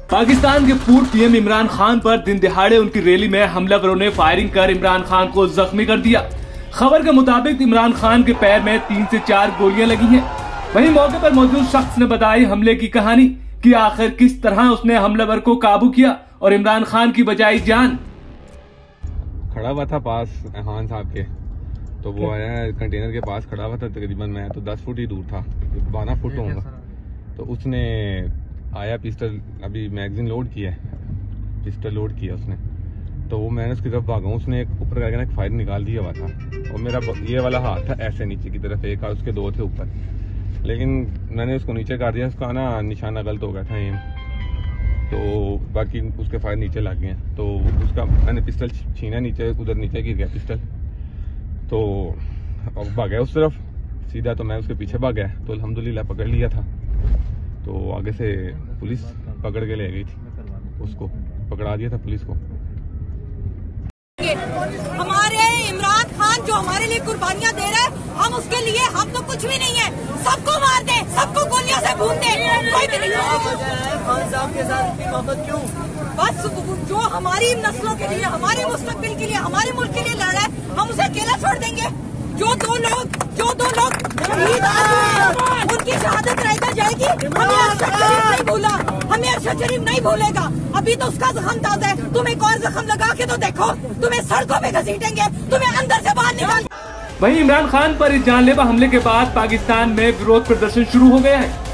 पाकिस्तान के पूर्व पीएम इमरान खान पर दिन दिहाड़े उनकी रैली में हमलावरों ने फायरिंग कर इमरान खान को जख्मी कर दिया। खबर के मुताबिक इमरान खान के पैर में 3 से 4 गोलियां लगी हैं। वहीं मौके पर मौजूद शख्स ने बताई हमले की कहानी कि आखिर किस तरह उसने हमलावर को काबू किया और इमरान खान की बचाई जान। खड़ा हुआ था पास खान साहब के, तो वो आया कंटेनर के पास खड़ा हुआ था, तकरीबन मैं तो 10 फुट ही दूर था, 12 फुट होगा। तो उसने आया, पिस्टल अभी मैगजीन लोड किया है, पिस्टल लोड किया उसने, तो वो मैंने उसकी तरफ भागा, उसने एक ऊपर करके एक फायर निकाल दिया हुआ था और मेरा ये वाला हाथ था ऐसे नीचे की तरफ, एक उसके 2 थे ऊपर, लेकिन मैंने उसको नीचे काट दिया, उसका ना निशाना गलत हो गया था एम, तो बाकी उसके फायर नीचे लग गए। तो उसका मैंने पिस्टल छीना, नीचे उधर नीचे गिर गया पिस्टल, तो भाग गया उस तरफ सीधा, तो मैं उसके पीछे भाग गया, तो अल्हम्दुलिल्लाह पकड़ लिया था। तो आगे से पुलिस पकड़ के ले गई थी, उसको पकड़ा दिया था पुलिस को। हमारे इमरान खान जो हमारे लिए कुर्बानियां दे रहे हैं, हम उसके लिए, हम तो कुछ भी नहीं है, सबको मार दे, सबको गोलियों से भून दे, कोई भी नहीं। खान साहब के साथ इतनी मोहब्बत क्यों? बस जो हमारी नस्लों के लिए, हमारे मुस्तकबिल के लिए, हमारे मुल्क के लिए लड़ रहा है, हम उसे अकेला छोड़ देंगे? जो दो लोग शहीद हुए, उनकी शहादत रहेगा जाएगी। हमें अरशद शरीफ नहीं भूला, हमें अरशद शरीफ नहीं भूलेगा। अभी तो उसका जख्म ताजा है, तुम एक और जख्म लगा के तो देखो, तुम्हें सड़कों पे घसीटेंगे, तुम्हें अंदर से बाहर निकाल। वहीं इमरान खान पर इस जानलेवा हमले के बाद पाकिस्तान में विरोध प्रदर्शन शुरू हो गया है।